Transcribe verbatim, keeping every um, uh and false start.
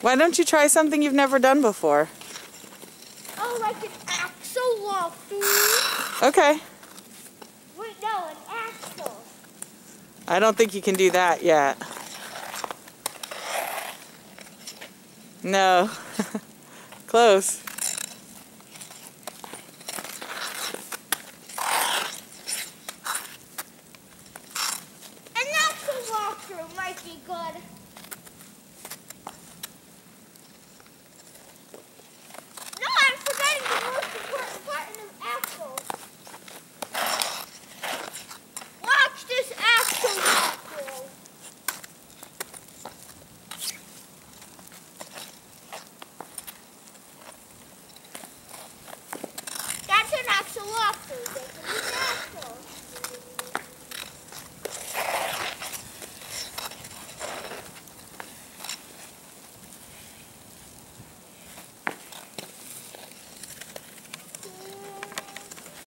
Why don't you try something you've never done before? Oh, like an axle walkthrough. Okay. Wait, no, an axle. I don't think you can do that yet. No. Close. An axle walkthrough might be good. No, I'm forgetting the most important part of axles. Watch this axle walkthrough. That's an axle walkthrough. They can use axles.